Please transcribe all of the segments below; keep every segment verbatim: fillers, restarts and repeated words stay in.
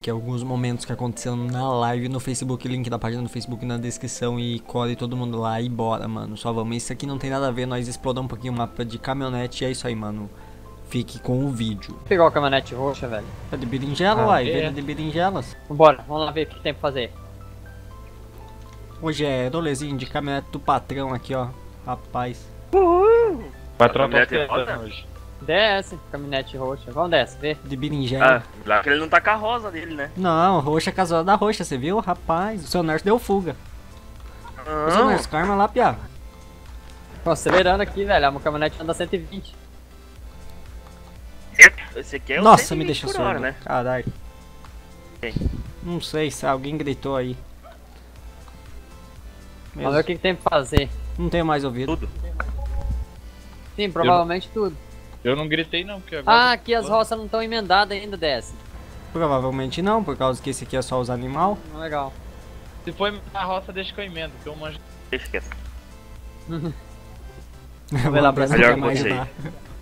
Que é alguns momentos que aconteceram na live no Facebook, link da página do Facebook na descrição e colhe todo mundo lá e bora, mano. Só vamos. Isso aqui não tem nada a ver, nós exploramos um pouquinho o mapa de caminhonete e é isso aí, mano. Fique com o vídeo. Vou pegar a caminhonete roxa, velho. É de berinjela, Ah, uai, é. venda de berinjelas. Vambora, vamos lá ver o que tem pra fazer. Hoje é rolezinho de caminhonete do patrão aqui, ó. Rapaz. Uhul! Patrão tá Caminhonete rosa? esperando hoje. Desce, caminhonete roxa. Vamos desce, vê. De berinjela. Ah, lá que ele não tá com a rosa dele, né? Não, roxa casual da roxa, você viu? Rapaz, o seu Nerso deu fuga. O seu Não, Nerso, karma lá, piá. Tô acelerando aqui, velho. A caminhonete anda cento e vinte. esse aqui é o Nossa, cento e me vinte deixa por surdo. hora, né? Caralho. Quem? Não sei se alguém gritou aí. Vamos ver o Mesmo. que, que tem pra fazer. Não tenho mais ouvido. Tudo. Sim, provavelmente tudo. Eu não gritei não, porque agora... Ah, aqui as roças não estão emendadas ainda, desce. Provavelmente não, por causa que esse aqui é só os animal. Legal. Se for a roça, deixa que eu emendo, que eu manjo. Deixa quieto. Vamos lá pra ver se melhor quer mais você. ajudar.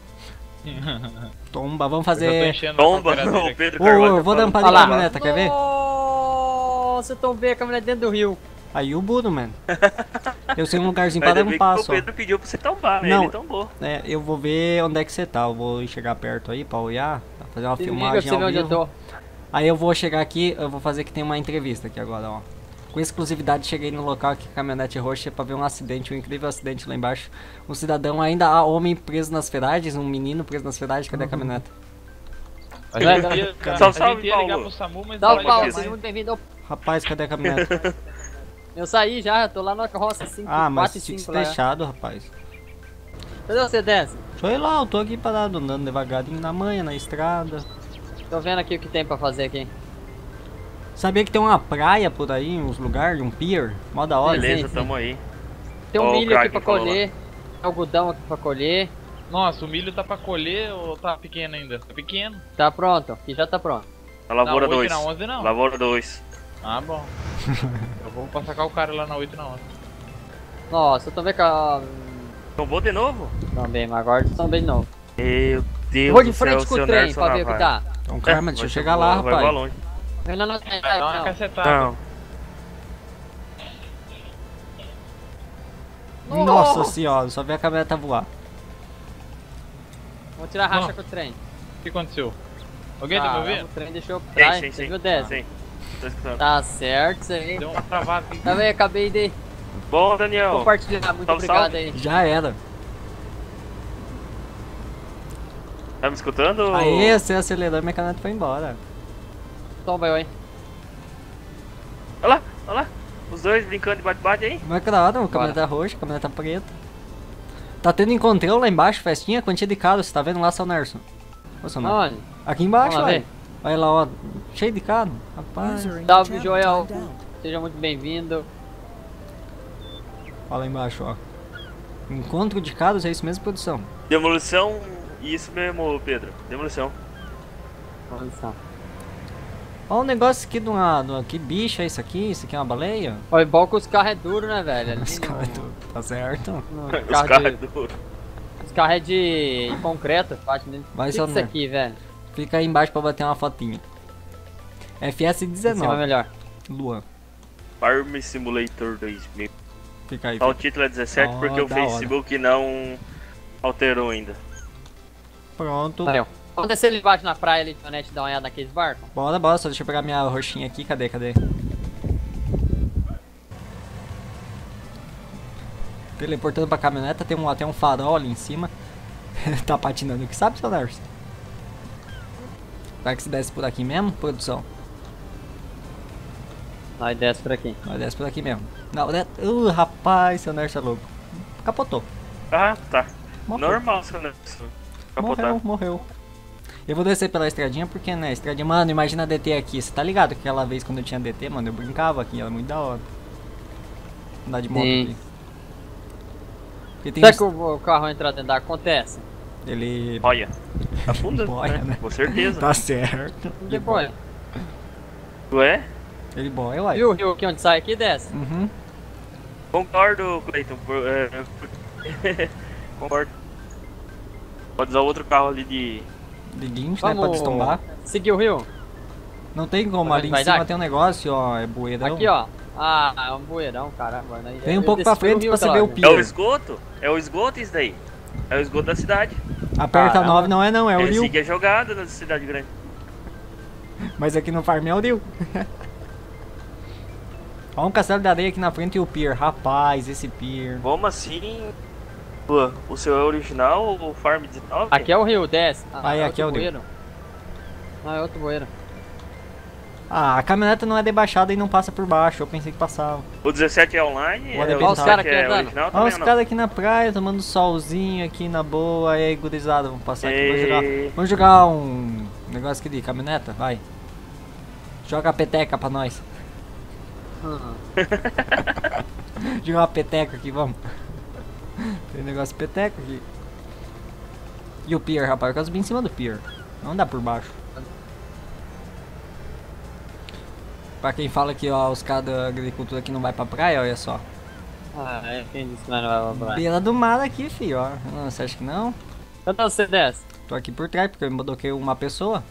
Tomba, vamos Eu já tô fazer... enchendo a Tomba, cooperativa o aqui. Pedro Ô, Carvalho. ô, eu vou tá dar um falando. par de Olha lá. caminhoneta, quer ver? Nossa, eu tombei a caminhonete dentro do rio. Aí o Budo, mano. Eu sei um lugarzinho pra Ainda dar um bem que passo, o ó. Pedro pediu pra você tombar, né? Não. Ele tombou. É, eu vou ver onde é que você tá. Eu vou chegar perto aí pra olhar, pra fazer uma Se liga pra filmagem você ver ao onde eu vivo. tô. Aí eu vou chegar aqui, eu vou fazer que tem uma entrevista aqui agora, ó. Com exclusividade, cheguei no local aqui, caminhonete roxa, pra ver um acidente, um incrível acidente lá embaixo. Um cidadão ainda, há homem preso nas ferragens, um menino preso nas ferragens, cadê a caminhonete? A gente ia, a Salve, gente salve, ia ligar Paulo. pro SAMU, mas Dá o não pau, liga seja mais. muito bem-vindo. Rapaz, cadê a caminhonete? Eu saí já, tô lá na roça cinco, Ah, mas quatro e fique cinco lá. deixado, rapaz. Cadê você, desce? Sei lá, eu tô aqui parado, andando devagarinho na manhã, na estrada. Tô vendo aqui o que tem pra fazer aqui. Sabia que tem uma praia por aí, uns lugares, um pier? Mó da hora. Beleza, sim. tamo aí. Tem um Ó, o milho aqui Kraken pra falou colher. Tem algodão aqui pra colher. Nossa, o milho tá pra colher ou tá pequeno ainda? Tá pequeno. Tá pronto, aqui já tá pronto. Na lavoura Na oito dois. e na onze não. Lavoura dois. Ah, bom. Eu vou pra sacar o cara lá na oito e na onze. Nossa, eu tô vendo que a... Tombou de novo? Também, mas agora também de novo. Meu Deus Eu vou de do céu, frente com seu o trem Nerson pra ver o que Navarro. tá. Então, calma, É, deixa eu vai chegar voar- lá, Vai voar rapaz. longe. Eu não, não, não, Vai dar uma não. cacetada. Não. Nossa senhora, só vi a caminhonete voar. Vamos tirar racha Não. com o trem. O que aconteceu? Alguém tá me ouvindo? O trem deixou pra Sim, trás, sim, você sim. viu, desce? Sim. Tô escutando. Tá certo, isso aí. Deu uma travada aqui. Tá bem, acabei de Bom, Daniel. compartilhar, muito Salve, obrigado salve. aí. Já era. Tá me escutando? Aí, você acelerou e minha caminhonete foi embora. Toma eu, hein. Olha lá, olha lá. Os dois brincando de bate-bate aí. Mas claro, a caminhonete roxa, a caminhonete preta. Tá tendo encontrão lá embaixo, festinha, quantia de carro, você tá vendo lá, seu Nerson? Ô, seu Nerson. Onde? Aqui embaixo, Vamos lá olha. ver. Olha lá, ó, cheio de carro. Rapaz, Salve, Joel. Seja muito bem-vindo. olha lá embaixo, ó. Encontro de carros, é isso mesmo, produção? Demolição. Isso mesmo, Pedro. Demolição. Olha Olha o negócio aqui de uma, de uma... Que bicho é isso aqui? Isso aqui é uma baleia? Olha, bom que os carros é duro, né, velho? Ali Os no- caras do... Tá certo? no Os carro caras de- do... Os carros é de concreto, bate nele. Vai, O que seu que isso Ner. aqui, velho? Fica aí embaixo pra bater uma fotinha. F S Em cima é dezenove. melhor. Luan. Farm Simulator dois mil. Fica aí. Só o fica. título é dezessete Ó, porque o da hora. Facebook não alterou ainda. Pronto. Valeu. Vamos descer ali embaixo na praia ali, pra net dar uma olhada naqueles barcos. Bora, bora. Só deixa eu pegar minha roxinha aqui. Cadê, cadê? Teleportando pra caminhoneta. Tem um, até um farol ali em cima. Tá patinando. O que sabe, seu Nerson? Será que se desce por aqui mesmo, produção? Nós desce por aqui. Nós desce por aqui mesmo. Não, né? Uh, rapaz, seu Nerson é louco. Capotou. Ah, tá. Morreu. Normal, seu Nelson. Capotar. Morreu, morreu. Eu vou descer pela estradinha porque, né, estradinha... Mano, imagina a D T aqui. Você tá ligado que aquela vez quando eu tinha D T, mano, eu brincava aqui. Era muito da hora. Andar de moto Sim. aqui. Porque tem Será uns- que o, o carro entrar dentro da água acontece? Ele... Olha. Afunda, Boia, né? Com certeza. Tá certo. Não tem problema. Ué? Ele boia, uai. Viu o rio aqui onde sai aqui desce? Uhum. Concordo, Cleiton. por- é, Concordo. Pode usar outro carro ali de... De guincho, né, pra Vamos destombar. seguir o rio? Não tem como, Vai ali em dar cima aqui? tem um negócio, ó, é bueirão. Aqui, ó. Ah, é um bueirão, caramba. Né? Vem um Eu pouco desci pra pelo frente rio pra você aquela ver o hora. pier. É o esgoto? É o esgoto isso daí. É o esgoto da cidade. Aperta Caramba. nove não é não, é o É Rio. assim que é jogada na cidade grande. Mas aqui no farm é o Rio. Ó um castelo de areia aqui na frente e o pier. Rapaz, esse pier. Como assim? Pô, o seu é original ou o Farm dezenove? Aqui é o rio, desce. Ah, Aí, aqui outro é o rio. bueiro. Ah, é outro bueiro. Ah, a caminhoneta não é debaixada e não passa por baixo. Eu pensei que passava. O dezessete é online? O é, arrebentado. o Os cara que aqui é andando. original Ó também os ou não? caras aqui na praia tomando solzinho aqui na boa. Aí, gurizada, vamos passar aqui. Vamos jogar, Ei. vamos jogar um negócio aqui de caminhoneta? Vai. Joga a peteca pra nós. Uhum. Jogar uma peteca aqui, vamos. Tem negócio de peteca aqui. E o pier, rapaz, eu quero subir em cima do pier. Não dá por baixo. Pra quem fala que ó, os caras da agricultura aqui não vai pra praia, olha só. Ah, é, quem disse que nós não vai pra praia? Beira do mar aqui, filho, ó. Não, você acha que não? Quanto você desce? Tô aqui por trás, porque eu embodoquei uma pessoa.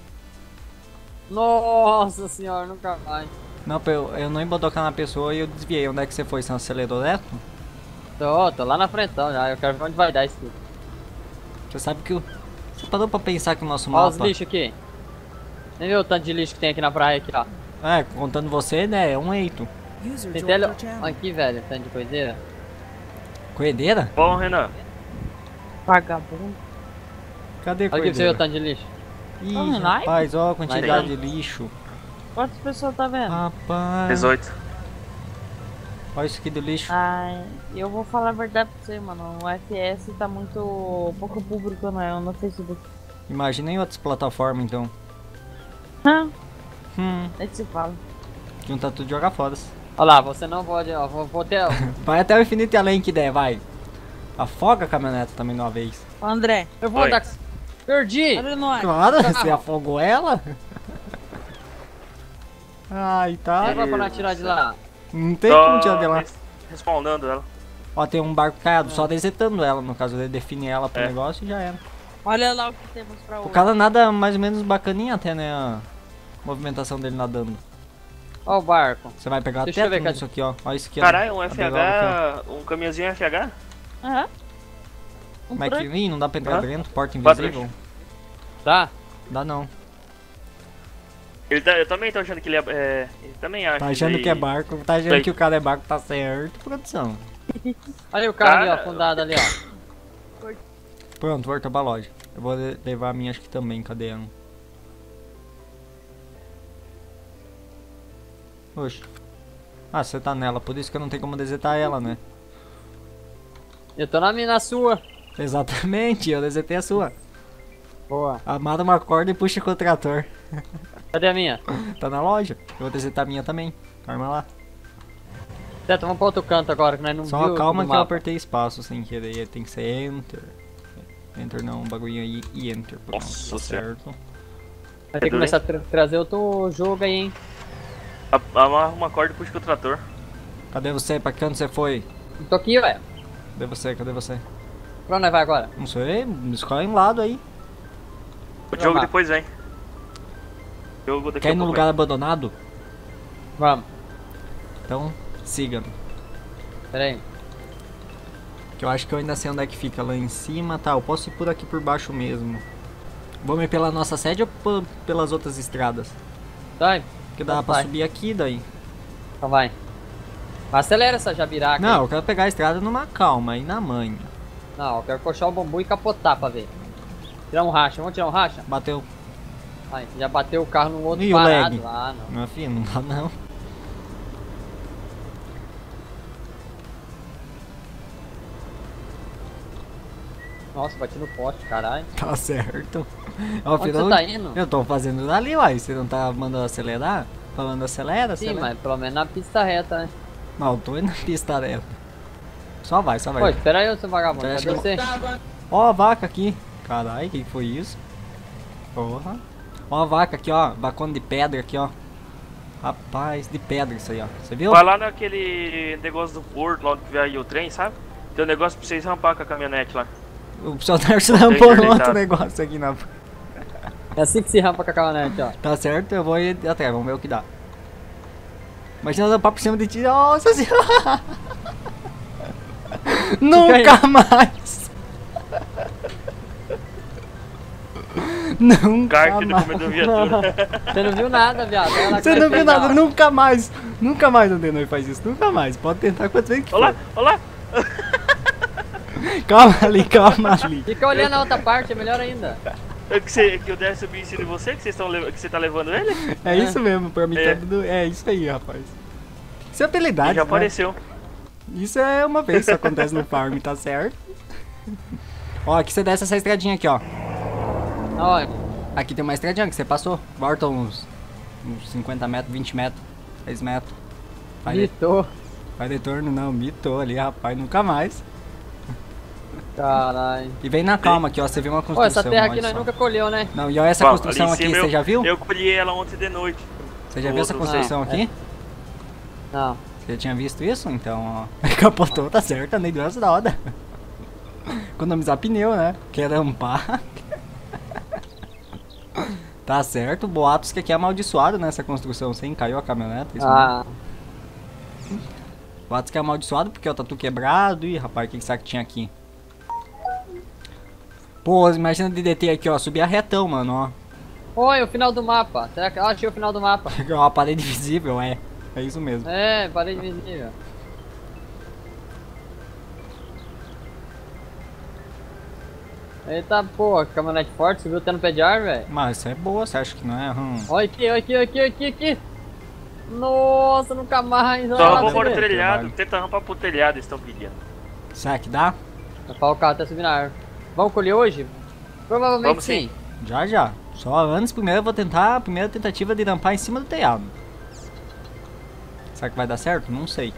Nossa senhora, nunca mais. Não, eu, eu não embodocar na pessoa e eu desviei. Onde é que você foi? Você acelerou reto? Tô, tô lá na frentão já, eu quero ver onde vai dar isso tudo. Você sabe que o... Você parou pra pensar que o nosso Olha os mapa... lixos aqui. Nem viu o tanto de lixo que tem aqui na praia aqui, ó. É, contando você, né, é um eito. Tem tele... Aqui, velho, tanto de coiseira. Coedeira? Bom, Renan. Vagabundo. Cadê Olha aqui pra você ver o coedeira? tanto de lixo. Ih, Tá vendo aí? rapaz, ó a quantidade Vai de lixo. Quantas pessoas tá vendo? Rapaz... dezoito. Olha isso aqui do lixo. Ai, eu vou falar a verdade pra você, mano. O F S tá muito pouco público no, no Facebook. Imagina em outras plataformas, então. Hã? Hum, É que se fala. junta tudo e joga fora. Olha lá, você não pode, ó, vou, vou ter... Vai até o infinito e além que der, vai. Afoga a caminhonete também de uma vez. Ô, André, Eu vou Oi. dar... Perdi! olha nós. Claro, você afogou ela? Ai, tá. Não vai pra nós tirar de lá. Não tem como tirar Só dela. res- Respondendo ela. Ó, tem um barco caiado, só desetando ela. No caso, ele define ela pro É. negócio e já era. Olha lá o que temos pra O hoje. cara nada mais ou menos bacaninha até, né? A movimentação dele nadando. Ó o barco. Você vai pegar Deixa eu até ver, cadê? isso aqui, ó. Olha isso aqui, ó. Caralho, um A F bigola aqui, H, um caminhãozinho F H? Aham. Um ó. Mas que truck. ih, não dá pra entrar Hã? dentro, porta Quatro. invisível. Tá? Dá não. Ele tá, eu também tô achando que ele é. é ele também acha. Tá achando isso que é aí. barco, tá achando Sei. que o cara é barco, tá certo, produção. Olha o carro ali, ó, Cara, afundado ali, ó. Pronto, voltou pra loja. Eu vou le- levar a minha, acho que também, cadê ela? Oxe. Ah, você tá nela, por isso que eu não tenho como desetar ela, né? Eu tô na minha, na sua. Exatamente, eu desetei a sua. Boa. Amada uma corda e puxa com o trator. Cadê a minha? Tá na loja. Eu vou desetar a minha também. Arma lá. Certo, vamos pra outro canto agora, que nós não Só viu calma no que eu mapa. apertei espaço sem querer. Tem que ser enter. Enter não, um bagulho aí e enter. Pronto, Nossa tá Senhora. certo. Vai ter que começar a tra trazer outro jogo aí, hein. A- Amarra uma corda e puxa com o trator. Cadê você? Pra que canto você foi? Eu tô aqui, ué. Cadê você? Cadê você? Pra onde nós vai agora? Não sei, escolhe um lado aí. O jogo lá. depois vem. O jogo daqui Quer a ir no pouco lugar abandonado? Vamos. Então, siga-me. Pera aí. Que eu acho que eu ainda sei onde é que fica. Lá em cima, tá. Eu posso ir por aqui por baixo mesmo. Vamos ir pela nossa sede ou p- pelas outras estradas? Vai. Porque dá Então pra vai. subir aqui daí. Então vai. Acelera essa jabiraca Não, aí. eu quero pegar a estrada numa calma e na manha. Não, eu quero coxar o bambu e capotar pra ver. Tirar um racha. Vamos tirar um racha? Bateu. Ai, você já bateu o carro no outro E o parado lag? lá, não. Meu filho, não dá não. Nossa, bati no poste, caralho. Tá certo. Ó, Onde filho, você tá indo? Eu tô fazendo dali, uai. Você não tá mandando acelerar? Falando acelera, Sim, acelera. mas pelo menos na pista reta, né? Não, eu tô indo na pista reta. Só vai, só Pô, vai. espera aí, seu vagabundo. Então, acho Cadê que você? Ó a vaca aqui. Caralho, o que que foi isso? Porra. Ó a vaca aqui, ó. Vacona de pedra aqui, ó. Rapaz, de pedra isso aí, ó. Você viu? Vai lá naquele negócio do porto, lá que vai o trem, sabe? Tem um negócio pra vocês rampar com a caminhonete lá. O seu Darcy Botei rampou um outro ajeitado. negócio aqui na... É assim que se rampa com a caminhonete, ó. Tá certo, eu vou ir atrás, vamos ver o que dá. Imagina ela por cima de ti. Nossa senhora! Nunca mais! Nunca Kart do mais! comedor viatura. Você não viu nada, viado. Olha lá Você que não vai viu pegar, nada, ó. nunca mais! Nunca mais o Denoi faz isso, nunca mais. Pode tentar quantas vezes que Olha lá, for. olha lá. Calma ali, calma ali. Fica olhando a outra parte, é melhor ainda. É que, você, que eu deve subir em cima de você, que, vocês estão lev- que você tá levando ele? É isso mesmo, pra mim É. tá tudo. É isso aí, rapaz. Isso é Ele habilidade. já Né? apareceu. Isso é uma vez que acontece no farm, tá certo? Ó, aqui você desce essa estradinha aqui, ó. Olha, Aqui tem uma estradinha que você passou. Volta uns, uns cinquenta metros, vinte metros, dez metros. Faz, de, mitou. faz retorno não, mitou ali, rapaz, nunca mais. Caralho. E vem na calma aqui, ó, você vê uma Pô, construção. essa terra olha aqui nós só. nunca colheu, né? Não, e olha essa Bom, construção ali em aqui, cima você eu- já viu? Eu colhi ela ontem de noite. Você já o viu essa outro, construção não, aqui? Não. Você já tinha visto isso? Então, ó. Capotou, tá certo, nem doença da roda. Economizar pneu, né? Quer rampar. Tá certo, boatos que aqui é amaldiçoado nessa construção. Você encaiu a caminhonete? Isso Ah, mesmo? Boatos que é amaldiçoado porque o tatu quebrado. Ih, rapaz, o que que será que tinha aqui? Pô, imagina de D T aqui, ó. Subir a retão, mano, ó. oi, o final do mapa. Será que eu achei o final do mapa? Uma parede visível, é. É isso mesmo. É, parede visível. Eita porra, que caminhonete forte, subiu até no pé de ar, velho. Mas isso é boa, você acha que não é? Hum. Olha aqui, olha aqui, olha aqui, olha aqui, aqui. Nossa, nunca mais. Olha Só lá, rampar você pro vê. telhado, trabalho. tenta rampar pro telhado, eles estão pedindo. Será que dá? Vai falar o carro até subir na árvore. Vamos colher hoje? Provavelmente Vamos sim. sim. Já, já. Só antes, primeiro eu vou tentar a primeira tentativa de rampar em cima do telhado. Será que vai dar certo? Não sei.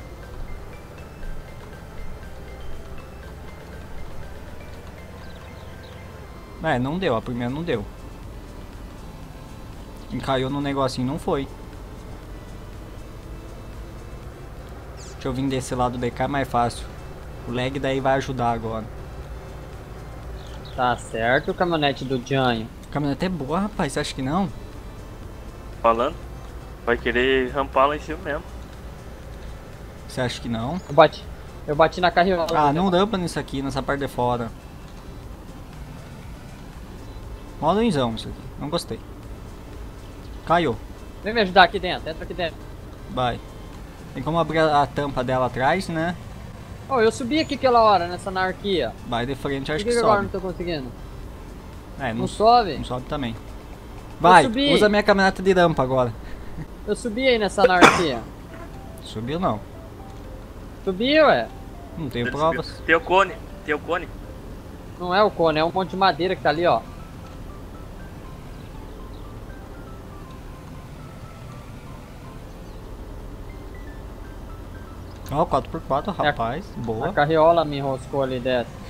É, não deu. A primeira não deu. Encaiu no negocinho, não foi. Deixa eu vir desse lado de cá, é mais fácil. O lag daí vai ajudar agora. Tá certo, o caminhonete do Janho. A caminhonete é boa, rapaz. Você acha que não? Falando. Vai querer rampar lá em cima mesmo. Você acha que não? Eu bati. Eu bati na carriola. Ah, não rampa nisso aqui, nessa parte de fora. Mó luizão isso aqui. Não gostei. Caiu. Vem me ajudar aqui dentro, entra aqui dentro. Vai. Tem como abrir a, a tampa dela atrás, né? Oh, eu subi aqui aquela hora, nessa anarquia. Vai de frente, Por acho que, que que agora sobe. não tô conseguindo? É, Não não, sobe? não sobe também. Vai, subi. usa minha caminhonete de rampa agora. Eu subi aí nessa anarquia. Subiu não. Subi, ué. Não tenho Ele provas. subiu. Tem o cone, tem o cone. Não é o cone, é um monte de madeira que tá ali, ó. Ó, quatro por quatro, rapaz. A Boa. carriola me enroscou ali dentro.